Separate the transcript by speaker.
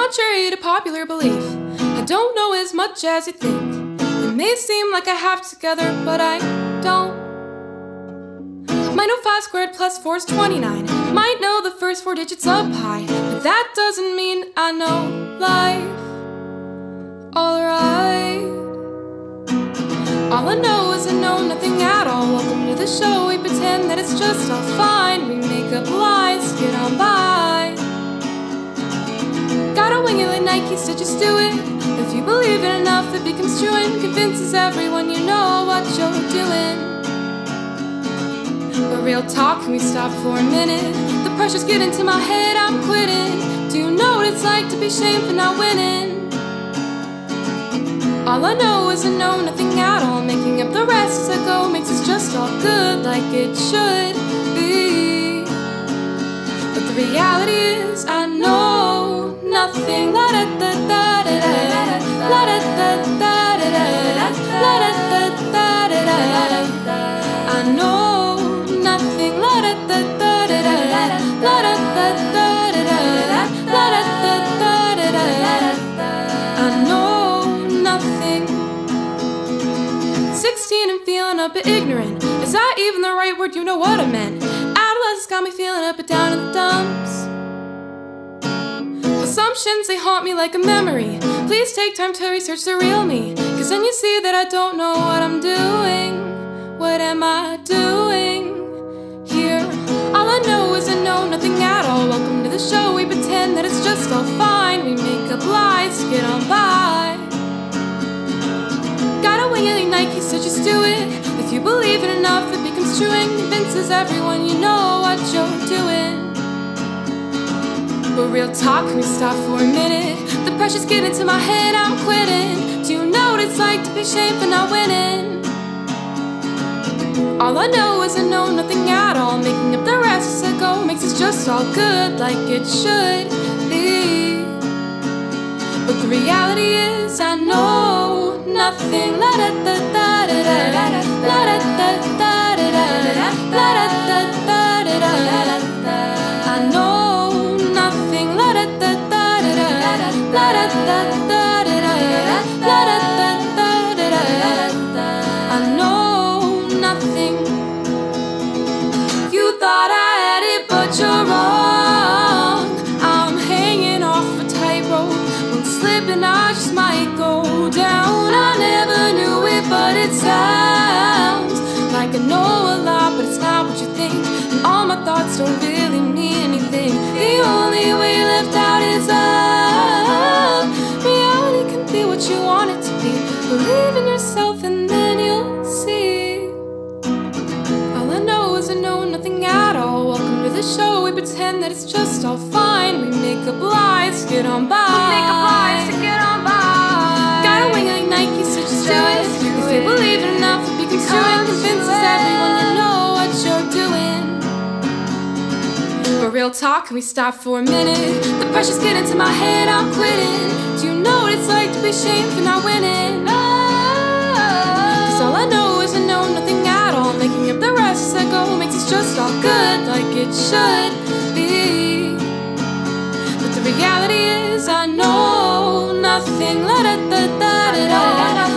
Speaker 1: Contrary to popular belief, I don't know as much as you think. It may seem like I have it together, but I don't. Might know 5 squared plus 4 is 29. Might know the first 4 digits of pi, but that doesn't mean I know life. Alright. All I know is I know nothing at all. Welcome to the show, we pretend that it's just all fine. We make up lies to get on by. Gotta wing it like Nike said, just do it. If you believe it enough, it becomes true and convinces everyone you know what you're doing. But real talk, can we stop for a minute? The pressure's getting to my head, I'm quitting. Do you know what it's like to be shamed for not winning? All I know is I know nothing at all. Making up the rest as I go makes us just all good, like it should be. But the reality is I know nothing. La da da da da da, la da da da da da, la da da da da da. I know nothing. La da da da da da, la da da da da da, la da da da da da. I know nothing. 16 and feeling a bit ignorant. Is that even the right word? You know what I meant. Adolescence got me feeling up and down in the dumps. Assumptions, they haunt me like a memory. Please take time to research the real me, cause then you see that I don't know what I'm doing. What am I doing here? All I know is I know nothing at all. Welcome to the show, we pretend that it's just all fine. We make up lies to get on by. Gotta wing it like Nike said, just do it. If you believe it enough, it becomes true and convinces everyone you know what you're doing. But real talk, can we stop for a minute? The pressure's getting to my head, I'm quitting. Do you know what it's like to be shamed for not winning? All I know is I know nothing at all. Making up the rest as I go makes us just all good, like it should be. But the reality is I know nothing. La da da da da da, la da da da da da, la da da da da da. I know nothing. La da da da da da, la da da da da da, la da da da da da. I know nothing. You thought I had it, but you're wrong. I'm hanging off a tightrope. When slipping, I just might go down. I never knew it, but it sounds like I know a lot, but it's not what you think. And all my thoughts don't really mean anything. The only way left out is up. Reality can be what you want it to be. Believe in yourself and then you'll see. All I know is I know nothing at all. Welcome to the show, we pretend that it's just all fine. We make up lies to get on by. We make up lies to get on by. Gotta wing like Nike, so just do it. If you believe it enough, it becomes true and convinces everyone you know what you're doing. But real talk, can we stop for a minute? The pressure's getting to my head, I'm quitting. Do you know what it's like to be shamed for not winning? Cause all I know is I know nothing at all. Making up the rest as I go makes us just all good, like it should be. But the reality is I know nothing. La da da da da da.